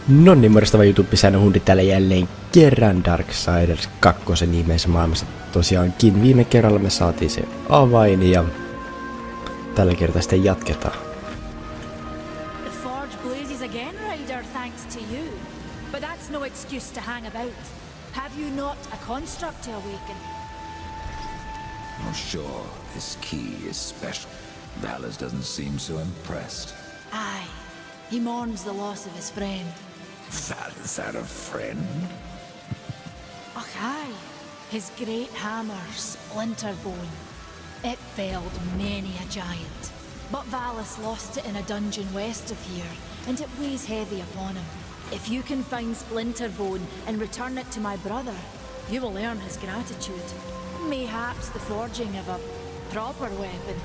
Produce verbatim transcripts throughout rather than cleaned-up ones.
No niin, morjestava YouTube-säännön hundi täällä jälleen kerran Darksiders kaksi ihmeessä maailmassa. Tosiaankin viime kerralla me saatiin se avain ja tällä kertaa sitten jatketaan. The forge blazes again, Ryder, thanks to you. But that's no excuse to hang about. Have you not a construct to awaken? Oh, sure. This key is special. Valis doesn't seem so impressed. Aye. He mourns the loss of his friend. Valis had a friend? Och, aye. His great hammer, Splinterbone. It felled many a giant. But Valis lost it in a dungeon west of here, and it weighs heavy upon him. If you can find Splinterbone and return it to my brother, you will earn his gratitude. Mayhaps the forging of a proper weapon.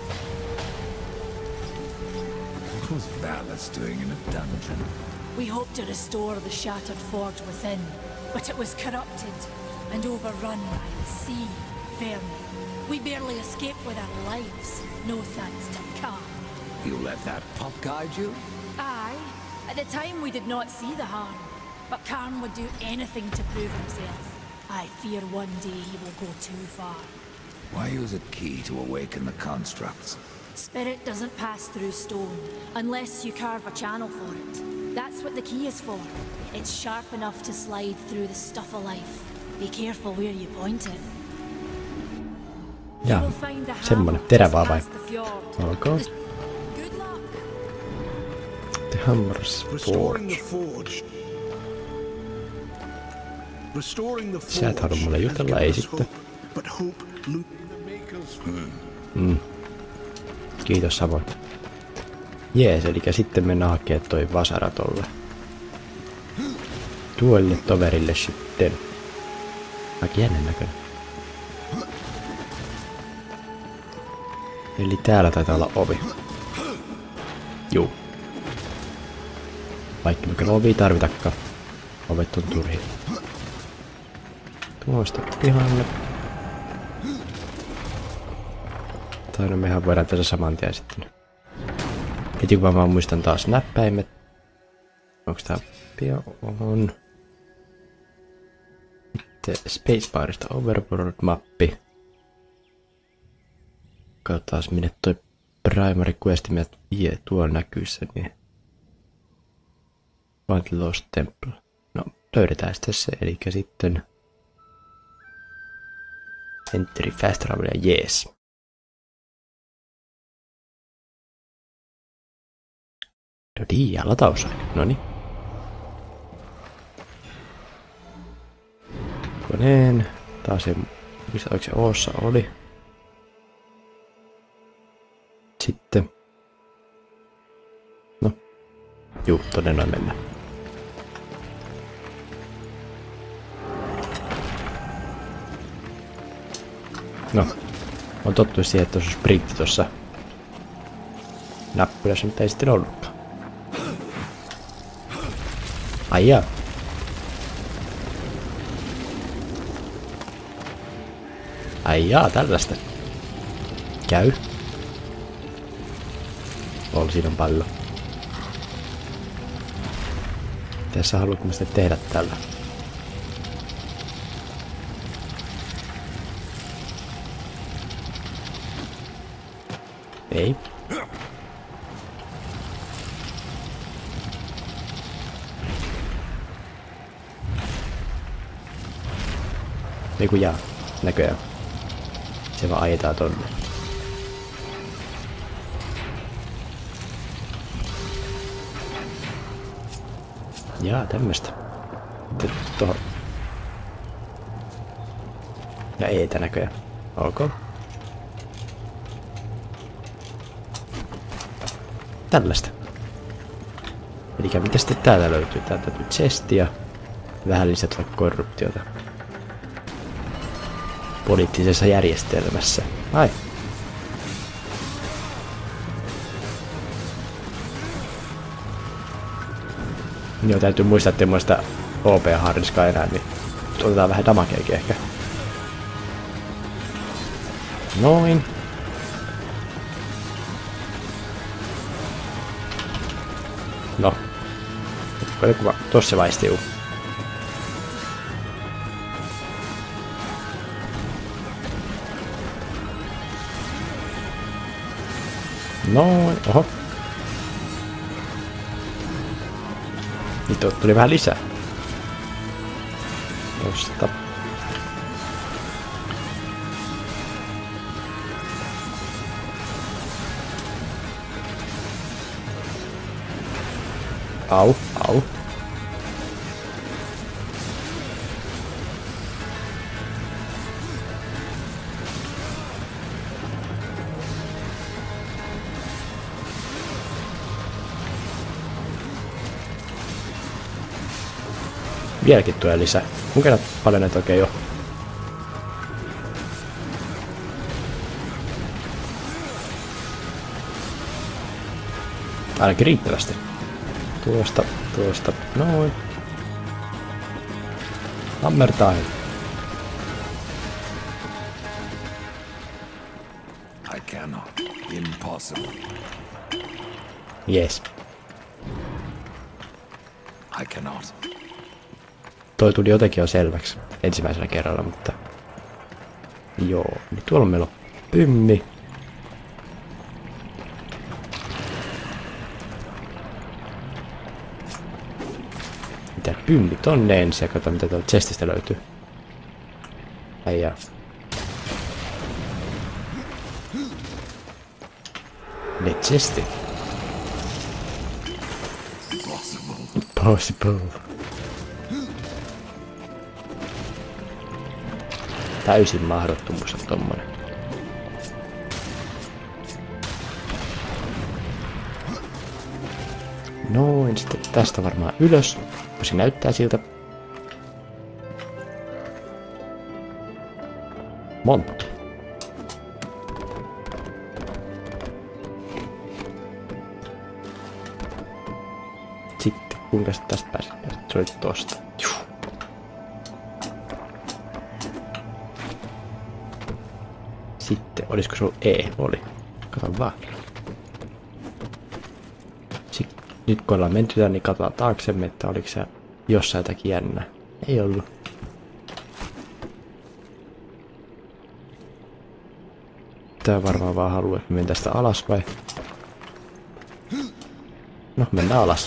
What was Valis doing in a dungeon? We hoped to restore the shattered forge within, but it was corrupted and overrun by the sea, vermin. We barely escaped with our lives, no thanks to Khan. You let that pup guide you? Aye. At the time we did not see the harm, but Karn would do anything to prove himself. I fear one day he will go too far. Why use a key to awaken the constructs? Spirit doesn't pass through stone, unless you carve a channel for it. That's what the key is for. It's sharp enough to slide through the stuff of life. Be careful where you point it. Jaa, semmonen terävää vai? Olkoon. Good luck. The Hammer's Restoring Forge. the forge. Restoring the Sä et halua mulle jutella, ei sitten. But hope looting the makers. Mm. Kiitos samoin. Jees, eli sitten mennään hakemaan toi vasara tolle. Tuolle toverille sitten. Aika jännän näköinen. Eli täällä taitaa olla ovi. Juu. Vaikka me kyllä ovi tarvitakaan. Ovet on turhia. Tuosta pihalle. Tai no mehän voidaan tässä saman tien sitten. Heti kun mä muistan taas näppäimet. Onks tää pian on? Sitten Spacebarista Overworld-mappi. Katsotaan minne toi Primary Quest meidät vie tuolla näkyssä, niin... Find Lost Temple. No, löydetään sitten se, eli sitten... Entry Fast Travel ja jees. No niin, ja latausaika. Noniin. Koneen. Taas se, missä oikein se Oossa oli. Sitten. No. Juu, tonne noin mennään. No. On tottunut siihen, että tuossa sprintti tuossa näppylässä, mutta ei sitten ollutkaan. Ai jaa. Ai jaa, tällaista. Käy. Ol, siinä on pallo. Tässä haluatko sitten tehdä tällä? Ei. Eiku jaa, näköjään. Se vaan ajetaan tonne. Jaa, tämmöstä. Sitten tohon. Ja eetä näköjään. Ok. Tällaista. Elikkä mitä sitten täältä löytyy? Täältä löytyy chestia. Vähän lisätä korruptiota. Poliittisessa järjestelmässä. Ai. Joo, täytyy muistaa, ettei muista O P-harniskaa enää, niin otetaan vähän damakeekin ehkä. Noin. No. Onko joku va... Tossa se vaistuu. Noin, oho. Nyt tuli vähän lisää. Tosta. Au, au. Vieläkin tulee lisää. Kuinka paljon näitä oikein jo? Ainakin riittävästi. Tuosta, tuosta, noin. Hammer time. I cannot. Impossible. Yes. I cannot. Toi tuli jotenkin jo selväksi ensimmäisellä kerralla, mutta... Joo, niin tuolla meillä on pymmi. Mitä pymmi tonne ensin ja katso mitä tuolta chestistä löytyy. Äijää. Ne chestit. Possible. Täysin mahdottomuus on tommonen. Noin, sitten tästä varmaan ylös. Se näyttää siltä. Monta. Sitten kuinka sä tästä pääset? Se oli tosta. Juh. Sitten, olisiko sulla E? Oli. Kato vaan. Sitten, nyt kun ollaan menty tänne, niin katsotaan taaksemme, että oliko se jossain jotakin jännää. Ei ollut. Tää varmaan vaan haluaa, että mennään tästä alas vai? No, mennään alas.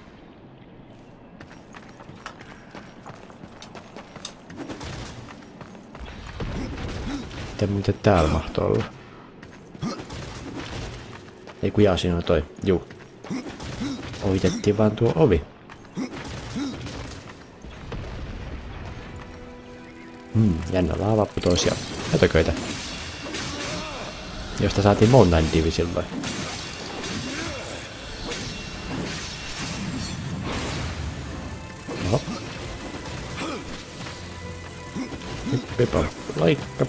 Mitä, mitä täällä mahtoi olla? Ei kun jaa, siinä on toi. Juu. Ohitettiin vaan tuo ovi. Hmm, jännä laava putoisia ötököitä. Josta saatiin Mountain Divi silloin. Oho. Hyppipa laikka.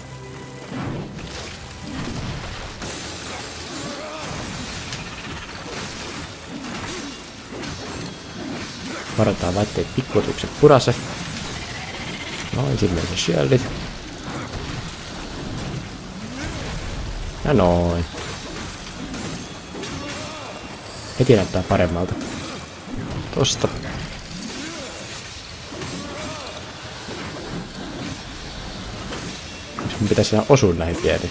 Varataan laitteet pikkuotukset purase. Noin, ensimmäiset shieldit. Ja noin. Heti näyttää paremmalta. Tosta. Mun pitäisi ihan osua näihin pieniin.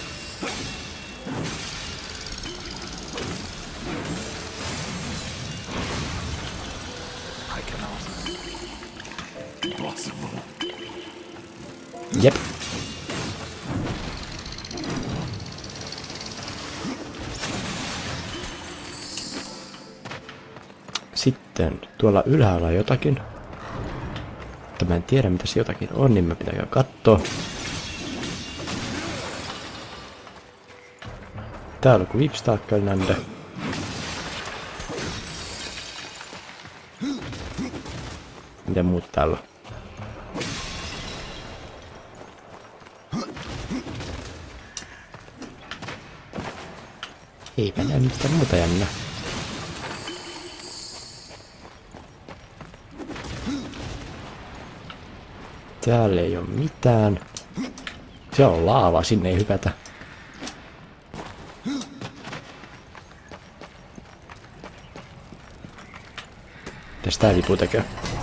Jep. Sitten tuolla ylhäällä on jotakin. Mutta mä en tiedä mitä se jotakin on, niin mä pitää käydä kattoo. Täällä on kuin vipstaakkelnände. Mitä muut täällä on? Eipä näe mitään muuta jännää. Täällä ei oo mitään. Siellä on laava, sinne ei hypätä. Mitäs tää vipu tekee?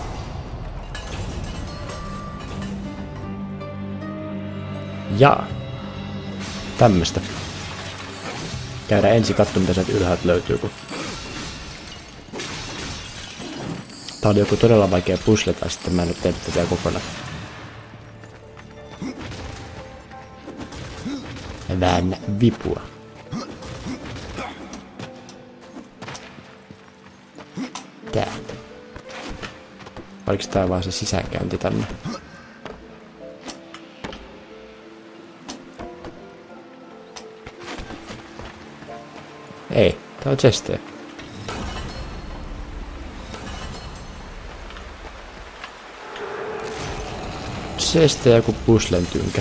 Jaa. Tämmöstä. Käydään ensin katsomaan, mitä sieltä ylhäältä löytyy. Kun... Tää oli joku todella vaikea puzzle, tai sitten mä en ole tehnyt tätä kokonaan. Väännä vipua. Täältä. Oliko tää vaan se sisäänkäynti tänne? Ei, tää on chestejä. Chestejä joku puzzlen tynkä.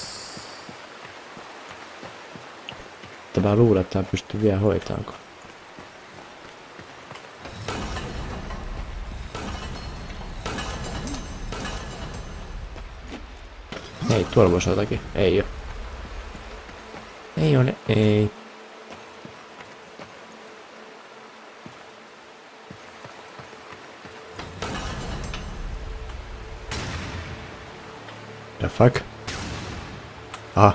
Mutta mä luulen, että mä pystyn vielä hoitaanko. Ei, tuolla voisi jotakin. Ei oo. Ei ole, ei. The fuck? Aha.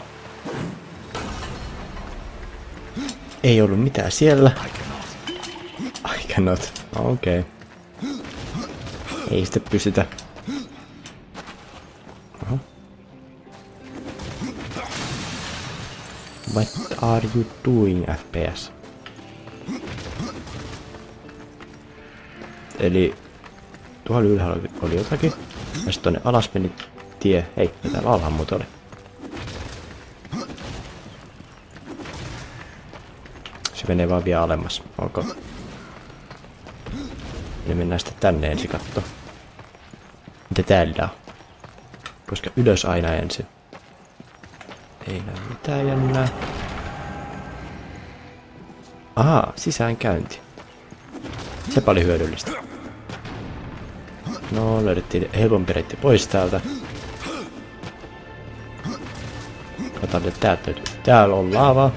Ei ollut mitään siellä. I cannot. Okei. Okay. Ei sitten pystytä. Aha. What are you doing, F P S? Eli tuolla ylhäällä oli jotakin. Ja sitten tonne alas meni tie. Hei, ja täällä alhaan muuta oli. Se menee vaan vielä alemmas. Onko? Ja mennään sitten tänne ensin kattoo. Mitä täällä on? Koska ylös aina ensin. Ei näy mitään jännää. Ahaa, sisäänkäynti. Sepä oli hyödyllistä. No, löydettiin helpompi reitti pois täältä. Katsotaan, että täältä löytyy. Täällä on laavaa.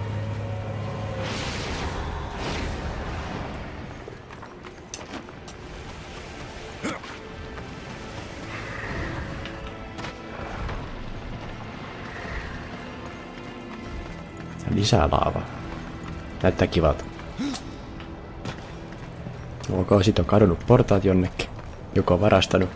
Lisää laavaa. Näyttää kivalta. Ok, sit on kadonnut portaat jonnekin. Joku on varastanut.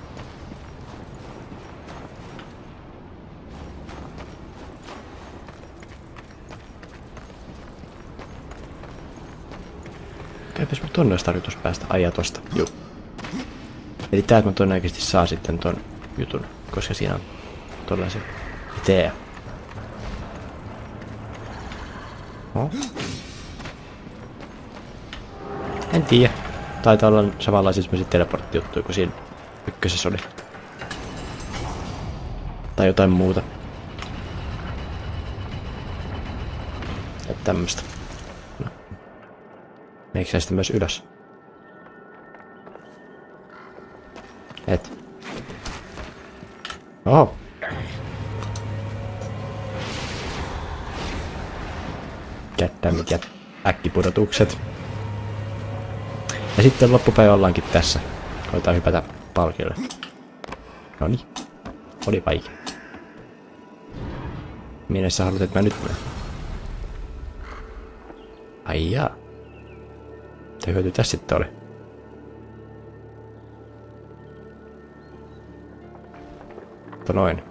Käypäs mun tonne olisi tarkoitus päästä ajaa tosta. Juu. Eli täältä mä todennäköisesti saa sitten ton jutun, koska siinä on tollasen tee. No. En tiedä. Taitaa olla samanlaisia semmosia teleporttijuttuja kuin siinä ykkösessä oli. Tai jotain muuta. Ja tämmöstä. No. Meikö sitten myös ylös? Et. Oho. Jättämit ja äkkipudotukset. Ja sitten loppupäivä ollaankin tässä. Koitaan hypätä palkille. Noniin. Oli vaikea. Minne sä haluat, että mä nyt menen? Ai jaa. Mitä hyöty tässä sitten oli? Mutta noin.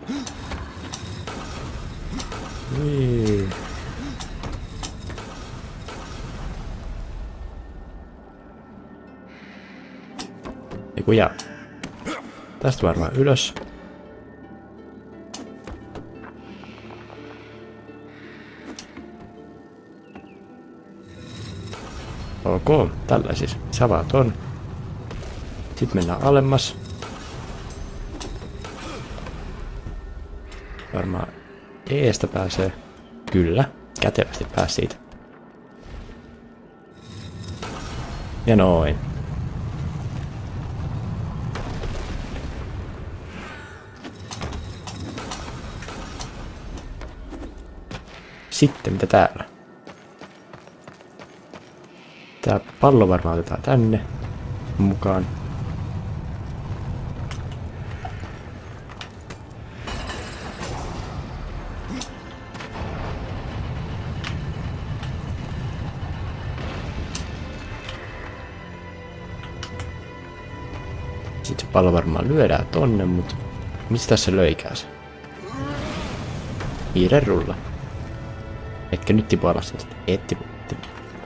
Nii. Eiku jää. Tästä varmaan ylös. Ok, tällä siis. Savaat on. Sitten mennään alemmas. Varmaan eestä pääsee. Kyllä, kätevästi pääsi siitä. Ja noin. Sitten mitä täällä? Tää pallo varmaan otetaan tänne mukaan. Nyt se pallo varmaan lyödään tonne, mutta mistä se löikää se? Hiiren rulla. Etkö nyt tipu alas sitten? Et tipu. tipu.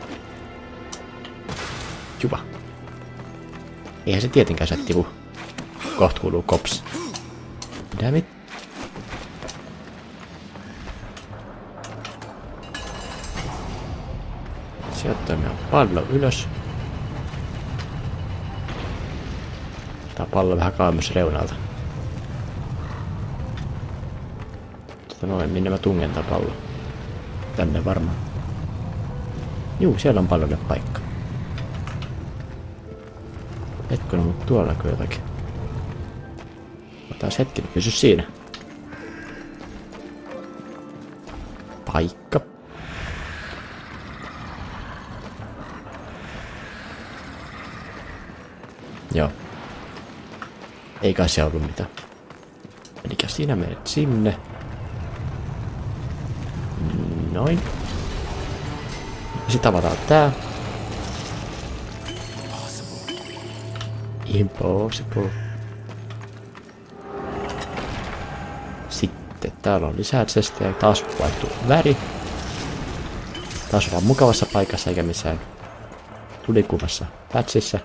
Juba. Eihän se tietenkään se tipu. Kohta kuuluu kops. Dammit. Sieltä meidän pallo ylös. Tää pallo vähän kauemmas reunalta. Tota noin, minne mä tungen tää pallo? Tänne varmaan. Juu, siellä on pallolle paikka. Hetkinen, mutta tuolla näkyy jotakin. Otas hetken, pysy siinä. Paikka. Joo. Ei kai se ollut mitään. Elikkä sinä menet sinne. Noin. Sitten avataan tää. Impossible. Sitten täällä on lisää chestejä. Taas vaihtuu väri. Taas ollaan mukavassa paikassa eikä missään tulikuvassa pätsissä.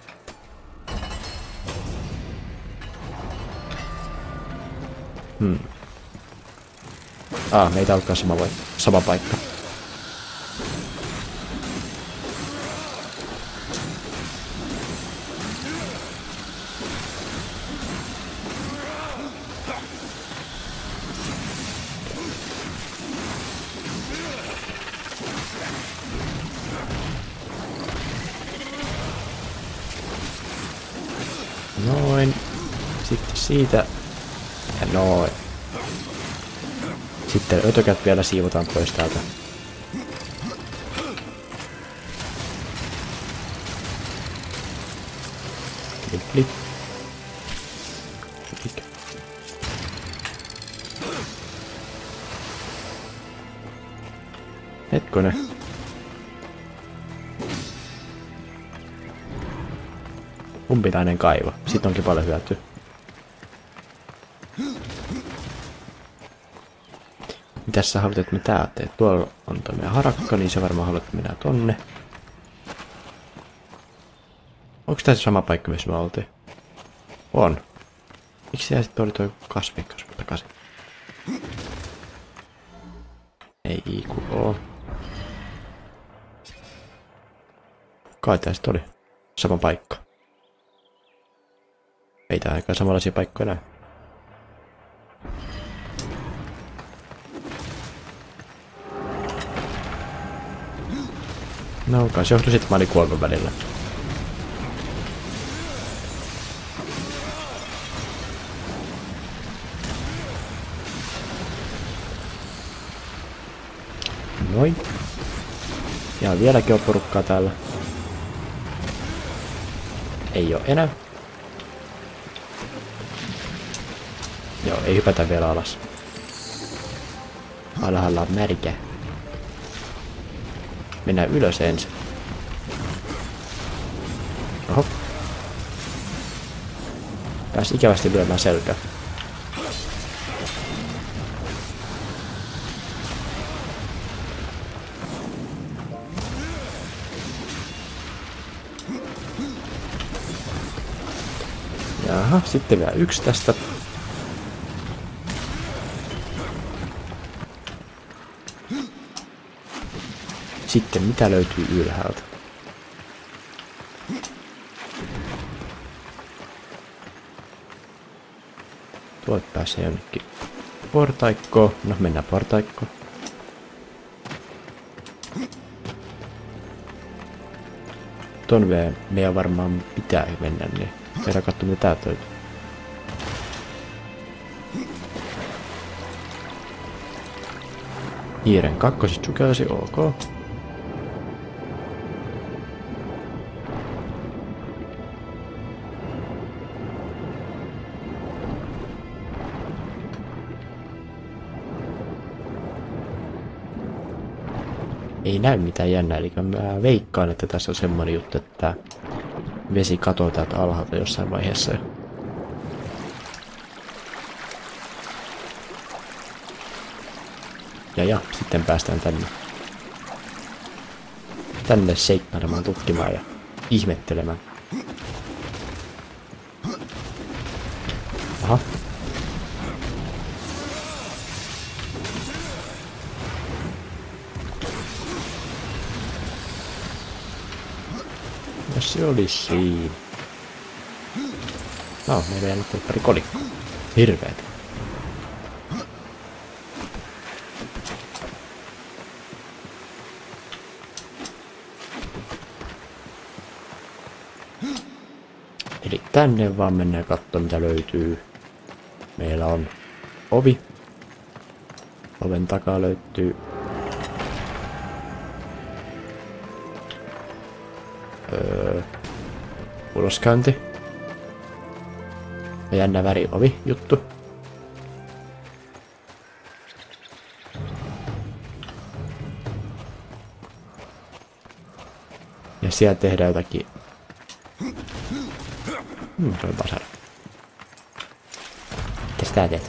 Hmm. Ah, meitä alkaa sama, voi, sama paikka. Noin. Sitten siitä. Ja noin. Sitten ötökät vielä siivotaan pois täältä. Flip, flip. Flip. Hetkonen. Umpitainen kaivo. Siitä onkin paljon hyötyä. Mitäs sä haluat, että me tää teet? Tuolla on toi meidän harakka, niin sä varmaan haluat, että mennään tonne. Onks tää se sama paikka, missä me oltiin? On. Miksi siellä sitten oli toi kasvikkas takaisin? Ei ku oo. Kai tää sit oli sama paikka. Ei tää aikaan samanlaisia paikkoja näy. No kai se johtui sit, mä olin kuollut välillä. Noin. Ja vieläkin on porukkaa täällä. Ei oo enää. Joo, ei hypätä vielä alas. Alhaalla on märkä. Mennään ylös ensin. Oho. Pääs ikävästi lyömään selkää. Jaha, sitten vielä yksi tästä. Sitten mitä löytyy ylhäältä? Tuot pääsee jonnekin portaikkoon. No mennään portaikkoon. Ton meidän varmaan pitää mennä, niin käydään katsomaan mitä täältä löytyy. Hiiren kakkoset sukelsi, ok. Ei näy mitään jännää, eli mä veikkaan, että tässä on semmoinen juttu, että vesi katoaa täältä alhaalta jossain vaiheessa. Ja ja, sitten päästään tänne. Tänne seikkailemaan, tutkimaan ja ihmettelemään. Aha. Ja se oli siinä. No, meillä ei nyt pari kolikkoa. Hirveetä. Eli tänne vaan mennään katsomaan mitä löytyy. Meillä on ovi. Oven takaa löytyy öö, uloskäynti. Ja jännä väri ovi juttu. Ja siellä tehdään jotakin. Hmm, se on vasara. Mitäs tää teet?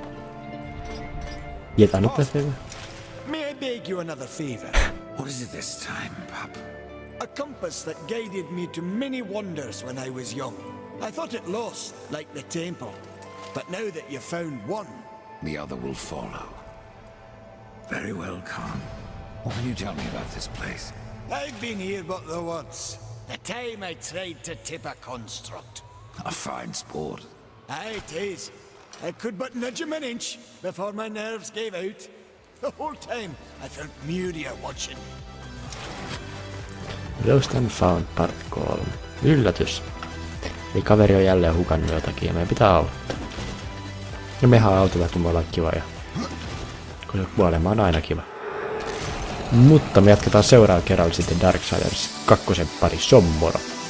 Jätä nyt tästä. May I beg you another favor? What is it this time, pup? A compass that guided me to many wonders when I was young. I thought it lost, like the temple. But now that you've found one, The other will follow. Very well, Khan. What can you tell me about this place? I've been here but the once. The time I tried to tip a construct. A fine sport. Aye, it is. I could but nudge him an inch before my nerves gave out. The whole time I felt Muria watching. Lost and Found Part kolme. Yllätys. Eli kaveri on jälleen hukannut jotakin ja meidän pitää auttaa. Ja mehän autetaan, kun me ollaan kiva ja kun kuolema on aina kiva. Mutta me jatketaan seuraavalla kerralla sitten Darksiders kakkosen pari. Se on moro!